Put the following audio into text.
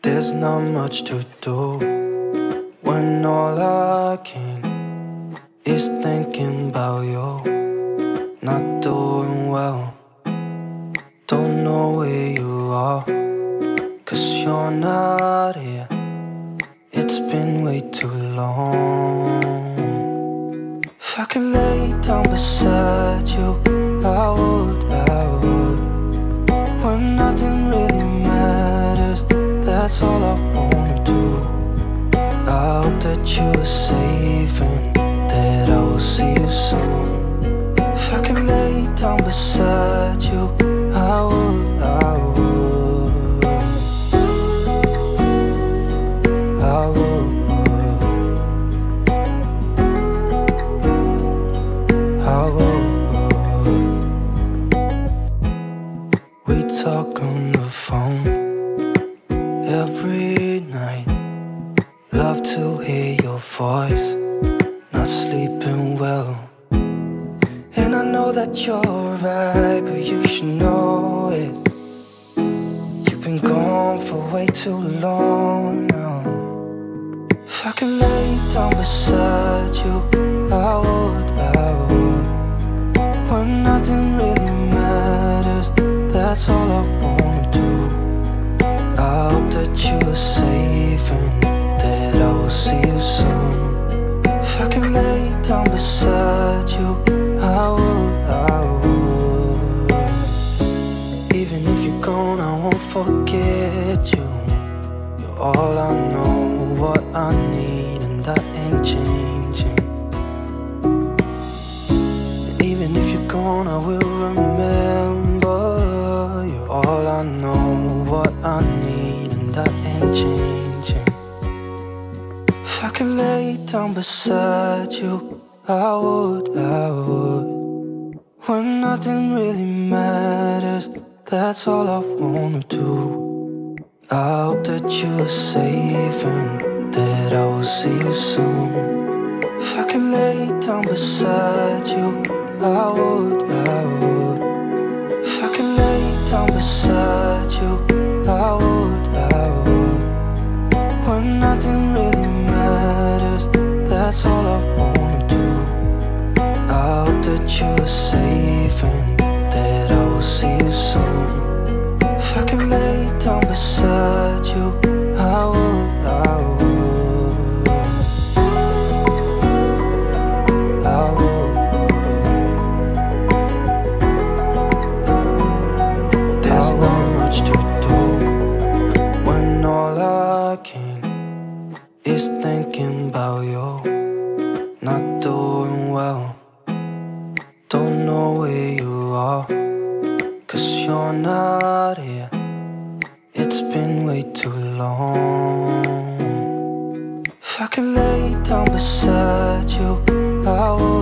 There's not much to do when all I can is thinking about you. Not doing well, don't know where you are, 'cause you're not here. It's been way too long. If I could lay down beside you, I would, when nothing really matters. That's all I wanna do. I hope that you are safe and that I will see you soon. If I could lay down beside you, I would, I would, I would, I would. We talk on the phone every night. Love to hear your voice. Not sleeping well, and I know that you're right, but you should know it. You've been gone for way too long now. If I could lay down beside you, I would, when nothing really matters. That's all I wanna do. I hope that you are safe and that I will see you soon. If I could lay down beside you, I would, I would. Even if you're gone, I won't forget you. You're all I know, what I need, and that ain't changing. And even if you're gone, I will remember. You're all I know, what I need, and that ain't changing. If I could lay down beside you, I would, when nothing really matters. That's all I wanna do. I hope that you are safe and that I will see you soon. If I could lay down beside you, I would, if I could lay down beside you, I would, when nothing really matters. That's all I wanna do. I hope that you are safe and that I will see you soon. If I could lay down beside you, I would, I would, I would. There's not much to do when all I can is thinking about you. Not doing well, don't know where you are, 'cause you're not here. It's been way too long. If I could lay down beside you, I would.